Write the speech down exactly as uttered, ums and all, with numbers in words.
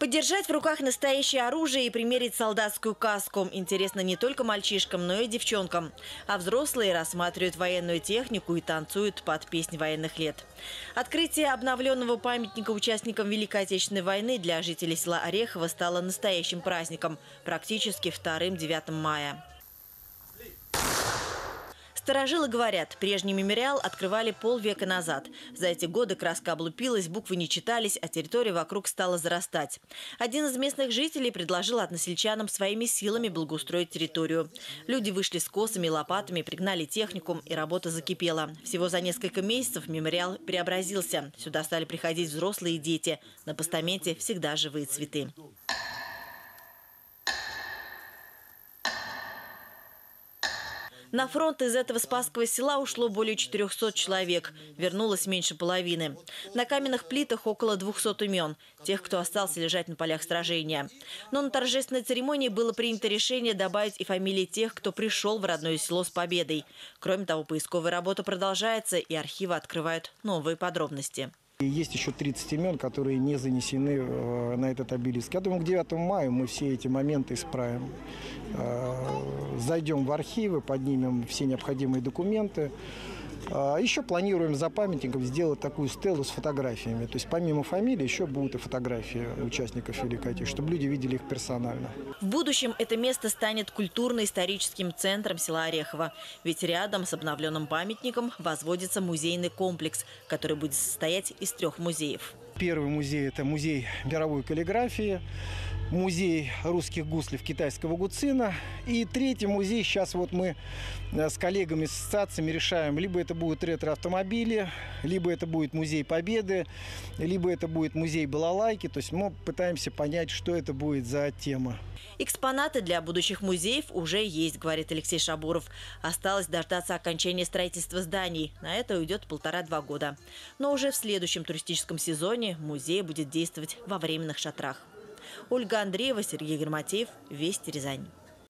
Подержать в руках настоящее оружие и примерить солдатскую каску интересно не только мальчишкам, но и девчонкам. А взрослые рассматривают военную технику и танцуют под песни военных лет. Открытие обновленного памятника участникам Великой Отечественной войны для жителей села Орехово стало настоящим праздником, практически вторым девятым мая. Старожилы говорят, прежний мемориал открывали полвека назад. За эти годы краска облупилась, буквы не читались, а территория вокруг стала зарастать. Один из местных жителей предложил односельчанам своими силами благоустроить территорию. Люди вышли с косами и лопатами, пригнали технику, и работа закипела. Всего за несколько месяцев мемориал преобразился. Сюда стали приходить взрослые и дети. На постаменте всегда живые цветы. На фронт из этого Спасского села ушло более четырёхсот человек. Вернулось меньше половины. На каменных плитах около двухсот имен. Тех, кто остался лежать на полях сражения. Но на торжественной церемонии было принято решение добавить и фамилии тех, кто пришел в родное село с победой. Кроме того, поисковая работа продолжается, и архивы открывают новые подробности. Есть еще тридцать имен, которые не занесены на этот обелиск. Я думаю, к девятому мая мы все эти моменты исправим. Зайдем в архивы, поднимем все необходимые документы. Еще планируем за памятником сделать такую стелу с фотографиями. То есть помимо фамилий еще будут и фотографии участников Великой Отечественной, чтобы люди видели их персонально. В будущем это место станет культурно-историческим центром села Орехово. Ведь рядом с обновленным памятником возводится музейный комплекс, который будет состоять из трех музеев. Первый музей – это музей мировой каллиграфии, музей русских гуслев китайского гуцина. И третий музей, сейчас вот мы с коллегами, с ассоциациями решаем, либо это будут ретро-автомобили, либо это будет музей Победы, либо это будет музей балалайки. То есть мы пытаемся понять, что это будет за тема. Экспонаты для будущих музеев уже есть, говорит Алексей Шабуров. Осталось дождаться окончания строительства зданий. На это уйдет полтора-два года. Но уже в следующем туристическом сезоне музей будет действовать во временных шатрах. Ольга Андреева, Сергей Грамотеев, Вести, Рязань.